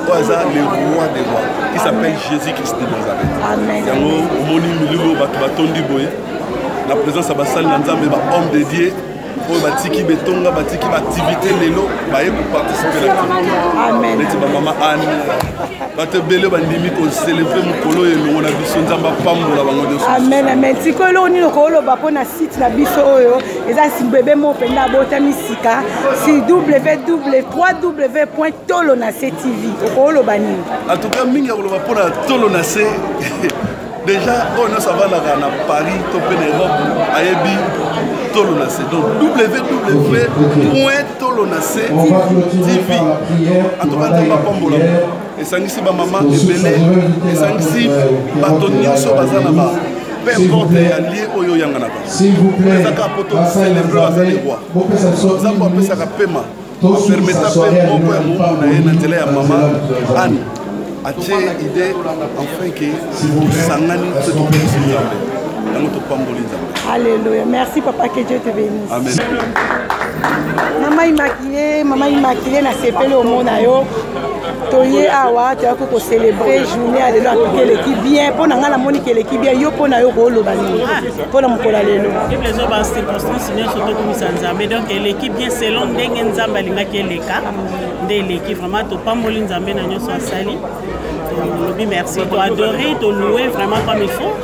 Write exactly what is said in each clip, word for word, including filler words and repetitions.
hasard le roi des rois qui s'appelle Jésus-Christ de Nazareth. Amen. Yango omoni milimo bato batondi boye la présence à basali na nzambe ba homme de Dieu pour batiki betonga batiki activité lelo baye pour participer à l'activité. Amen. Neti ba maman Anne bato bele bandimi ko célébrer mukolo ye ngona biso nzamba pambola bango de. Amen amen. Sikolo ni lokolo ba pona site na biso oyo eza simbebe mo penda botami sika si w w w point tolonase T V okolo bani. En tout cas mingi ko ba pona Tolonase déjà on a ça va là na Paris to pe Europe ayebi Tolonase donc w w w point tolonase T V en tout cas nzamba pambola esangisi ba mama ebele esangisi bato nyonso baza na ba peu importe allié oyo yangana ba s'il vous plaît ezaka poto célébrer baza les rois nzambo apesaka pema permeta pe moko ya mungu na ye na nzela ya mama Anne atie idée enfin que sangani te topesi nzambe yango topamboli nzambe. Alléluia. Merci papa, que Dieu te bénisse. Amen. Maman Immaculée, maman Immaculée na sepele au monde ayo. Toye awa tu as ko célébrer journée à l'élo que l'équipe bien pour na ngala moni que l'équipe bien yo pour na yo ko lo bani. Pour na mokola lelo. Les autres en circonstances signé surtout comme ça nzambe donc l'équipe bien selon ndenge nzamba linga ke leka. Ndé l'équipe vraiment to pamboli nzambe na nyoso asali. Lobi merci to adorer to louer vraiment comme il faut.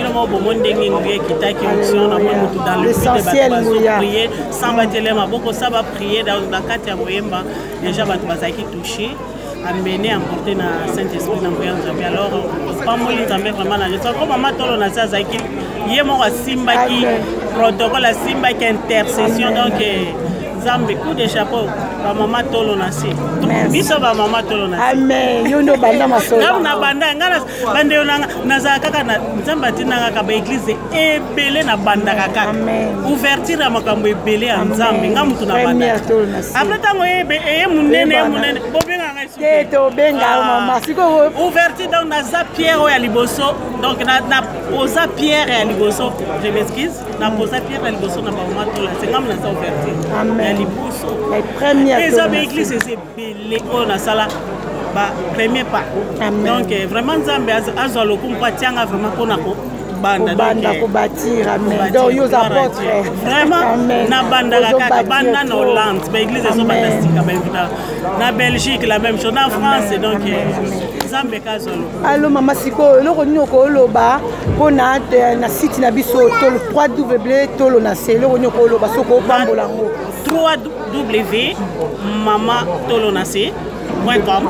L'essentiel, prier sans battre beaucoup, ça va prier dans la carte à Moyemba. Déjà, va qui touché, amener à porter dans Saint-Esprit dans le alors, pas moi, ils avaient vraiment la gestion. Comme maman, on a ça, il y a mon Simba qui protocole, Simba qui intercession. Donc, Zambe, coup de chapeau, maman Tolonase. Biso ba maman Tolonase. Amen. Yo no banda maso. Na na banda ngana bande na na za kaka na Nzamba tina ka ba église ebele na banda kaka. Amen. Ouverture ya makambo ebele ya Nzambe nga mutu na banda. Après tango ebe e munene munene bobenga ngai su. Ke to benga mama siko ouverture donc na za Pierre ya liboso donc na na posa Pierre ya liboso. Je m'excuse. Na posa Pierre ya liboso na maman Tolonase ngam na za ouverture. Amen. Les premières églises, c'est belé on a ça là, bah premier pas. Donc vraiment Nzambe azo le kumpa tianga vraiment qu'on a banda donc pour bâtir amen. Donc yo apôtres vraiment na banda la banda na Hollande, bah église sont fantastiques ben na Belgique la même chose, en France donc Nzambe kazolo. Allo mama siko lo konyo ko loba pona na site na biso tolo w w w point tolonase lo konyo ko loba soko pambola ngo w w w point mama tolonase point com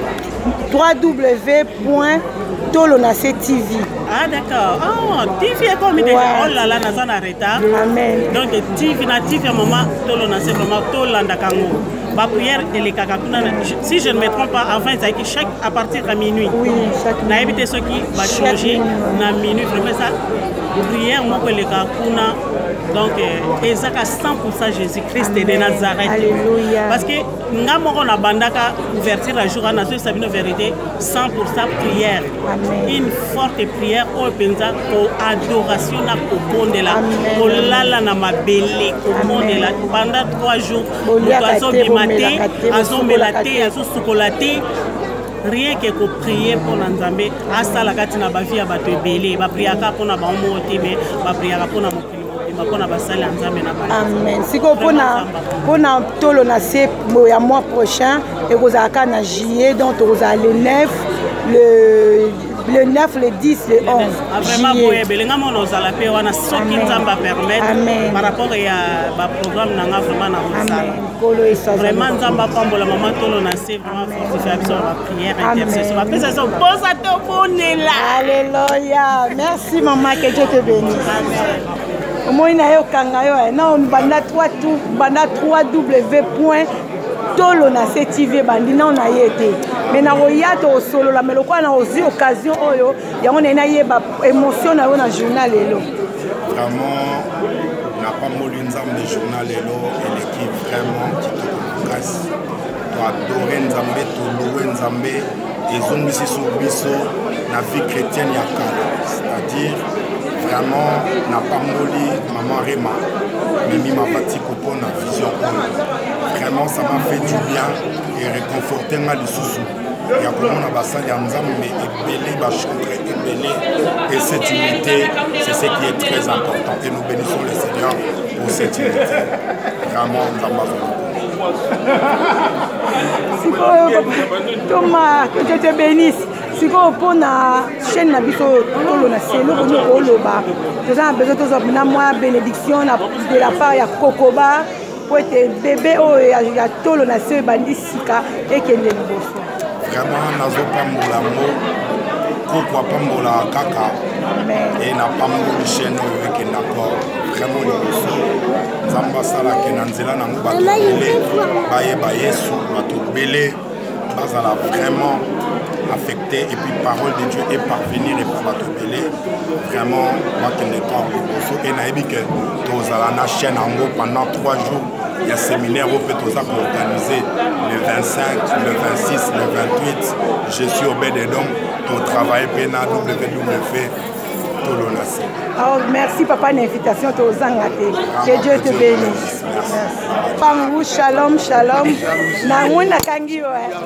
w w w point tolonase T V. Ah d'accord. Ah, T V est comme il dit. Oh là là, nous sommes en retard. Amen. Donc T V, na T V, maman, Tolonase vraiment Tolanda Kango. Ma prière et les kakakuna. Si je ne me trompe pas, enfin c'est que chaque à partir de minuit. Oui, chaque. Na évité ce qui va changer. Na minuit vraiment ça. Prière moi que les kakakuna. Donc ezaka cent pour cent Jésus-Christ de Nazareth. Alléluia. Parce que ngamo na bandaka ouverture la jour na so sabino vérité cent pour cent prière. Amen. Une forte prière au penza pour adoration na ko bondela ko lala na mabele ko bondela pendant trois jours azo bimate azo melate azo sukolate rien que ko prier pour Nzambe asala kati na ba vie ya bato ebele ba priaka pona ba omote be ba priaka pona mokili mokili ba sala Nzambe na ba. Amen. Siko pona pona Tolonase ya mois prochain et kozaka na juillet donc kozala le neuf le le neuf, le dix, le onze. Vraiment, nous allons permettre par rapport à programme vraiment, nous allons la maman Tolonase vraiment fortifier la prière, intercession. Alléluia. Merci maman, que Dieu te bénisse. Moi, il y a un w w w point tolonase T V bandi na on a été mais na roya to solo la meloko na ozi occasion oyo ya on na yeba émotion na na journal lelo vraiment na pas moli nzambe journal lelo et l'équipe vraiment qui grâce to adorer nzambe to louer nzambe et zongisi sur biso na vie chrétienne ya kala c'est-à-dire vraiment na pas moli maman Rema mais mi ma partie pour na vision. Vraiment, ça m'a fait du bien et réconforté ma sous. ya komona basali ya nzambe ebele bachantre ebele et cette unité c'est ce qui est très important et nous bénissons le Seigneur pour cette unité vraiment nzambe azolokola. Thomas, que Dieu te bénisse. Si vous avez une chaîne na biso tolo na selo ko no loba. Nous avons besoin de na moi bénédiction de la part ya Kokoba pour être bébé o ya tolo na selo bandi sika et kende liboso. Vraiment nazo pambola mo kokwa pambola kaka. Et na pambola chaîne o ke na ko vraiment liboso. Nzamba sala ke na nzela na ngo bato belé baye ba Yesu bato belé bazala vraiment affecté et puis parole de Dieu est parvenir et pour bato belé vraiment moi qui n'est pas liboso et na ebi que tozala na chaîne en gros pendant trois jours. Il y a un séminaire au Pétosa pour organiser le vingt-cinq, le vingt-six, le vingt-huit. Je suis au Bédédom pour travailler P N A W W Tolonase. Oh, merci papa l'invitation aux Angate. Que Dieu te bénisse. Pangou, shalom, shalom. Nanguna kangi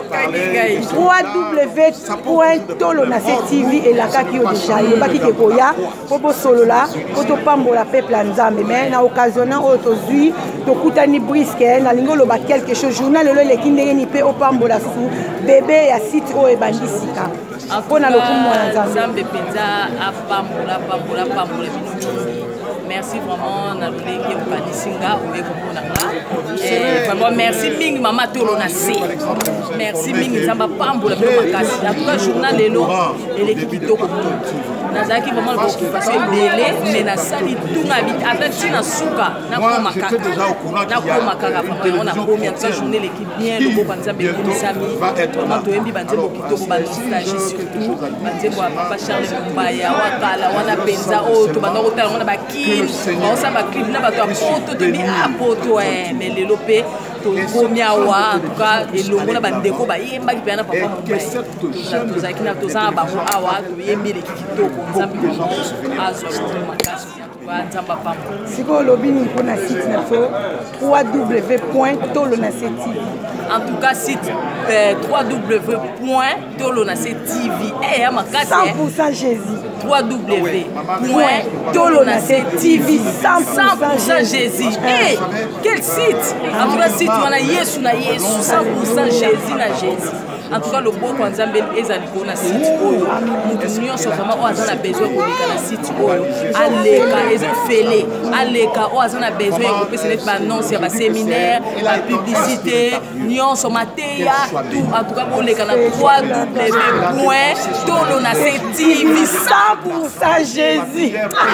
w w w point tolonase T V et la kaki o déjà. Il baki ke koya popo solo là, poto pambola peuple nzambe mais na occasionnant autozui to kutani brisque na lingolo ba quelque chose journal le le kindenge ni pe o pambola sou bébé ya site o e bandisika. Mpona lokumu na nzambe penza apambola pambola pambola bino. Merci vraiment na lolenge opanisinga oyeko mona nga. Vraiment merci mingi mama Tolonase. Merci mingi nzamba pambola bino makasi. En tout cas journal lelo eleki kitoko. Nazaki vraiment la occupation belé mais na sali tunga bit atati na suka na koma kaka. Na koma kaka vraiment na komi en cette journée l'équipe bien le beau nzambe komisami. Vraiment toyembi banzembo kitoko banzistage surtout banzembo papa Charles Mbaya wakala wana penza o to banoko tala wana baki on ça va clip na bato apoto to bi apoto eh mais le lopé to komia wa en tout cas elongo na bandeko ba yemba ki bana papa Mbaya to za kina to za ba ko awa to yembi le kitoko nzambi ko azo makasi wa nzamba pambo siko lobini mpona site na so w w w point tolonase T V. En tout cas site euh, w w w point tolonase T V eh ya makasi cent pour cent Jésus. w w w point tolonase T V cent pour cent Jésus. Eh quel site? En tout cas site on a Yesu na Yesu cent pour cent Jésus na Jésus. En tout cas le beau quand Nzambe ezali ko na site oyo mutu nyonso vraiment o azana besoin ko leka na site oyo aleka ezo fele aleka o azana besoin ko pesa net ba annonce ya ba séminaire ba publicité nyonso mateya tout en tout cas ko leka na w w w point tolonase T V cent pour cent Jésus.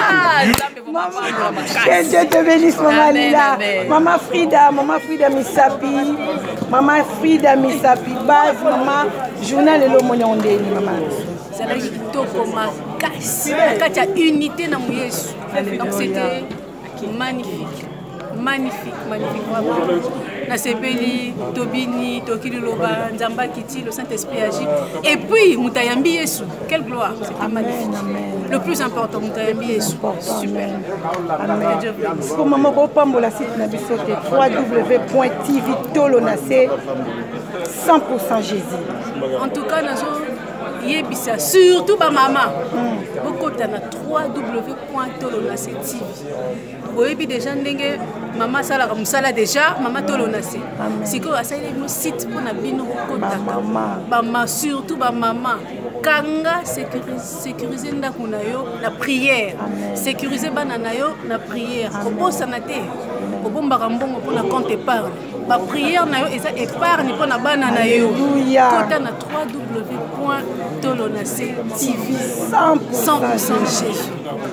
Que Dieu te bénisse, maman Lila. Maman Frida, maman Frida Misapi, maman Frida Misapi, base, maman, journal et l'homme de maman. C'est là kitoko makasi, makati ya unité na Yesu. Donc c'était magnifique, magnifique, magnifique vraiment. Na sepeli, tobini, tokili loba, nzamba kiti, le Saint-Esprit agit. Et puis mutayambi Yesu, quelle gloire, c'était magnifique. Le plus important, mutayambi Yesu. Super. Amen. Pour maman pambola site na biso te w w w point T V Tolonase cent pour cent Jésus. En tout cas, nazo yebisa surtout ba maman. Beaucoup na w w w point tolonase T V. Oyebi déjà ndenge maman sala musala déjà maman Tolonase. Siko asali no site pour na bino kokotaka. Ba maman surtout ba maman kanga sécuriser ndako na yo la prière. Sécuriser bana na yo na prière. Koposa na te. Kobombaka mbongo pour na compte épargne. Ba prière na yo eza épargne pour na bana na yo. Kota na w w w point tolonase T V cent pour cent Jésus.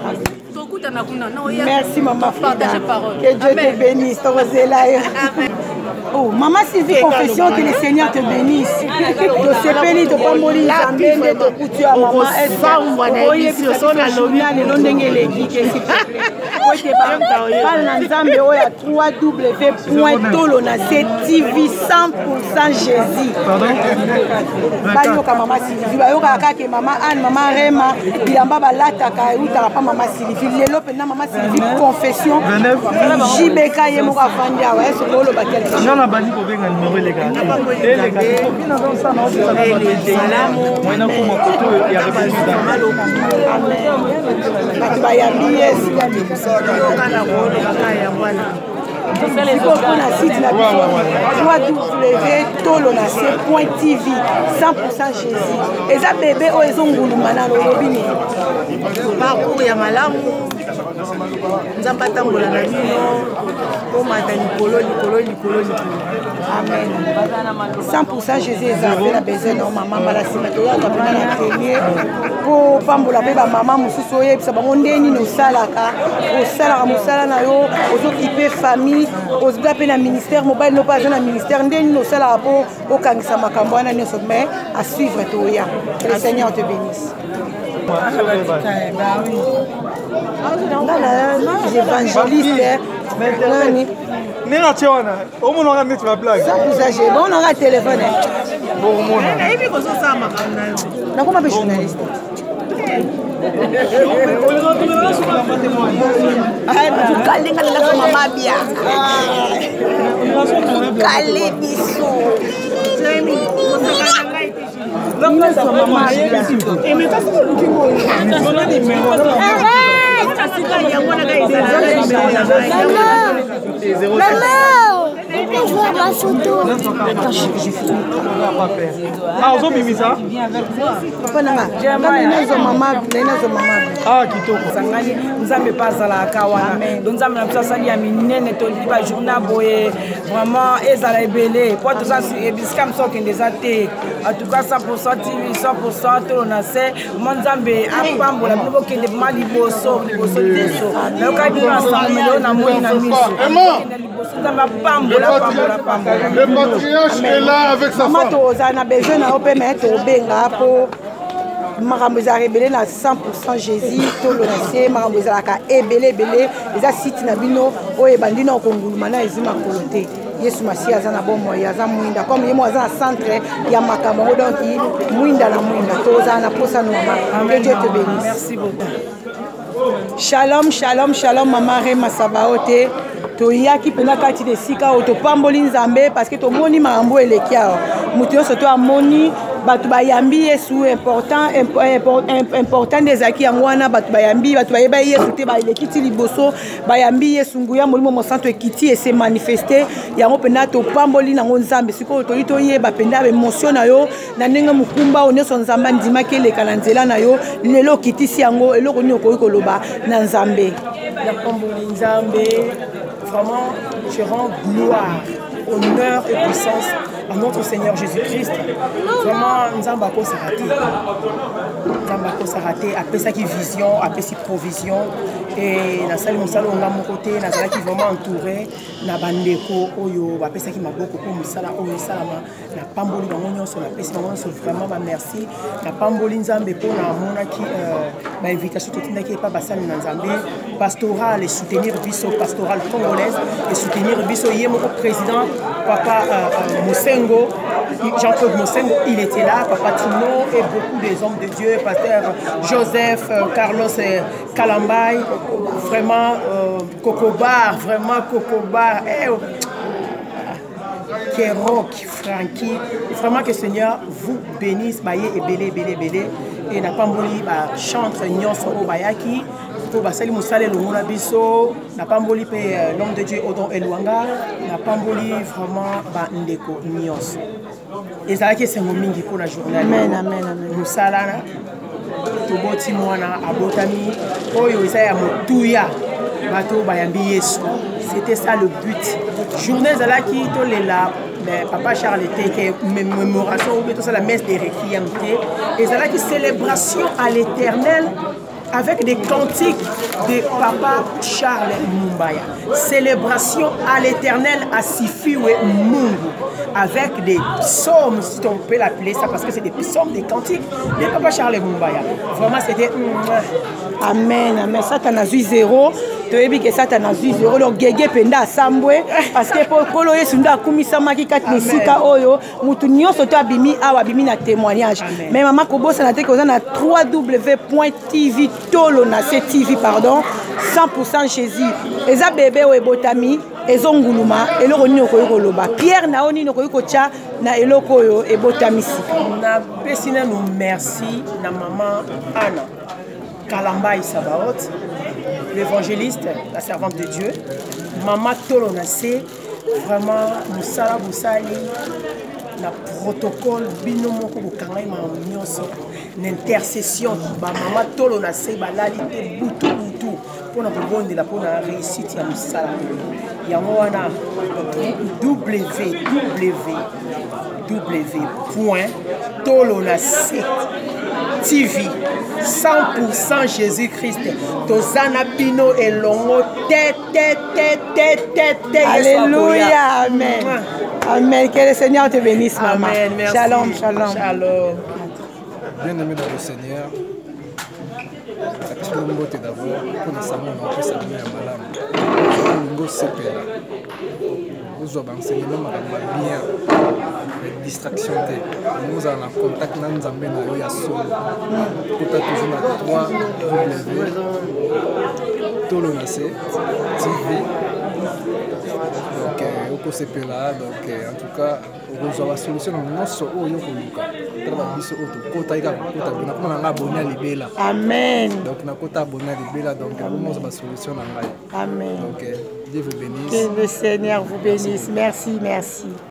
Merci maman Frida. Que Dieu te bénisse. Oh, maman Sylvie, confession que le Seigneur te bénisse. De ce pays de Pamoli, Zambé, de Couture à maman, elle va vous voir. Oye, puis au son à l'hôpital, le nom d'Engé Légui, s'il te plaît. Oye, parle dans Zambé, oye, à w w w point tolonase T V cent pour cent Jésus. Bayoka maman Sylvie, bayoka kake maman Anne, maman Rema, bilamba balataka, utaka pa maman Sylvie. Lelo pena maman Sylvie, confession. Jibeka yemoka fandia, ouais, ce que le bakel. On a banni pour venir numéro légal. Et les gars, eleki mwana kuma koto ya répondu bato bayambi yesu mpona site na biso w tolona c point t v cent pour cent jésus eza bebe oyo ezonguluma na lolobi nini parcours ya malamu nzambe atambola na bino omata likolo likolo likolo likolo amen cent pour cent jésus eza mpe na besoin na mama mbala nsima toyaka mpena na atelier mpo pambola mpe bamama mosusu oyebisa bango nde nini osalaka osalaka mosala na yo ozokipe famille oza mpe na ministère mobile no mpe aza na ministère nde nini osalaka mpo okangisa makambo wana nyonso mais à suivre toya le seigneur te bénisse évangéliste nani nena tie wana omonaka neti bablague sakusage bonaka telefone nayebi kozosala makambo na yo nakoma mpe journaliste tukalingalelaka mama bia tukale biso sangani nzambe mpe azalaka wana do nzambe na biso asali ya minene tolili bajourna boye vraiment ezala ebele po toza ebisika mosu okende eza te atuka cent pour cent tv cent pour cent tolona se mo nzambe apambola bino bokende ma liboso liboso liboso nayoka bino asamele oyo na moi na miso okende liboso nzambe apambola pambola pambola toza na besoin na yo mpe me tobenga mpo makambo ezalaka ebele na cent pour cent jésus tolona se makambo ezalaka ebele ebele eza site na bino oyo ebandi na okonguluma na ezi makolo te yesu masiya aza na bomoi aza mwinda comme ye mo aza na centre ya makambo yango donc mwinda na mwinda tozala na posa no mama que dieu te bénisse. Merci beaucoup. Shalom shalom shalom mama Rema Sabaote toyaki mpena kati na esika oyo topamboli nzambe parce que tomoni makambo eleki awa moto nyonso to amoni bato bayambi yesu important important nde ezalaki yango wana bato bayambi bato bayeba yesu te baeleki ti liboso bayambi yesu nguya molimo mosantu ekiti ese manifeste yango mpena topamboli nango nzambe sikoyo toli toyeba mpena baemotio na yo na ndenge mokumba oyo nyonso nzambe andimaki eleka na nzela na yo lelo okitisi yango eloko nini okoki koloba na nzambe napamboli nzambe vraiment je rends gloire honneur et puissance à notre Seigneur Jésus-Christ. Vraiment, Nzamba ko s'arrêter. Nzamba ko s'arrêter. Après ça qui vision, après si provision. Et la salle Moussala on a mon côté, la salle qui vraiment entouré, na bandeko oyo, après ça qui m'a beaucoup pour Moussala oyo salama, na pamboli dans mon sur la paix, c'est vraiment ma merci. Na pamboli Nzambe pour na mona qui ma invitation tout le monde qui est pas basal na Nzambe, pastoral et soutenir biso pastoral congolaise et soutenir biso yé mon président papa euh, Moussengo, Jean-Claude Moussengo, il était là, papa Tino et beaucoup des hommes de Dieu, pasteur Joseph, euh, Carlos euh, Kalambay, vraiment euh, Cocobar, vraiment Cocobar, eh, oh, Kerok, Frankie, vraiment que le Seigneur vous bénisse, baye et belé, belé, belé, et n'a pas mouli, bah, chante Nyonso Obayaki. Basali Moussale Lomona Biso, n'a pas mboli l'homme de Dieu Odon Elwanga, n'a pas mboli vraiment Ndeko Nyos. Et ça qui c'est mon mingi pour la journée. Amen, amen, amen. Moussala, Toboti Mwana, Abotami, Oyo Isaya Motuya, Bato Bayambi Yesu. C'était ça le but. Journée Zalaki, Tolela. Mais Papa Charles était mémoration, ou tout ça la messe des requiem. Et ça là qui célébration à l'Éternel. Avec des cantiques de Papa Charles Mumbaya. Célébration à l'Éternel à Sifiwe Mungu. Avec des psaumes, si on peut l'appeler ça, parce que c'est des psaumes, des cantiques de Papa Charles Mumbaya. Vraiment, c'était... Amen, amen. Ça, t'en as eu zéro. Tu as vu que ça, t'en as eu zéro. Donc, Gégé Penda Sambwe. Parce que pour Kolo Yesunda Kumisa Maki Katnisika Oyo, Moutounio Soto Abimi Awa Abimi na témoignage. Mais maman Kobo, ça n'a été qu'on a w w w point t v tolona c t v pardon, cent pour cent Jésus. Et ça, bébé ou ebotami. ezonguluma eloko nini okoki koloba Pierre na oni okoki kotia na eloko oyo ebotamisi na pesi nanu merci na maman Anna Kalamba Isabaot l'évangéliste la servante de Dieu maman Tolo Nassé vraiment musala busali na protocole bino moko bokangai ma nyonso l'intercession ba maman Tolo Nassé balali te butu butu pona kobondela pona réussite ya musala yango wana w w w point tolo nassé T V cent pour cent Jésus-Christ tozana bino elongo te te te te te te alléluia amen amen que le Seigneur te bénisse maman amen merci shalom shalom shalom bien aimé dans le Seigneur la question de beauté d'abord pour nous savoir on peut savoir à madame ngo sepela vous avez enseignement madame bien distraction te nous avons contact na nzambe na yo ya solo kota toujours na trois w Tolo Nassé T V donc oko sepela donc en tout cas on va solution non so oyo koluka tala biso auto kota ika kota na koma nga abonné libela amen donc na kota abonné libela donc on va solution na ngai amen donc Dieu vous bénisse que le Seigneur vous bénisse merci merci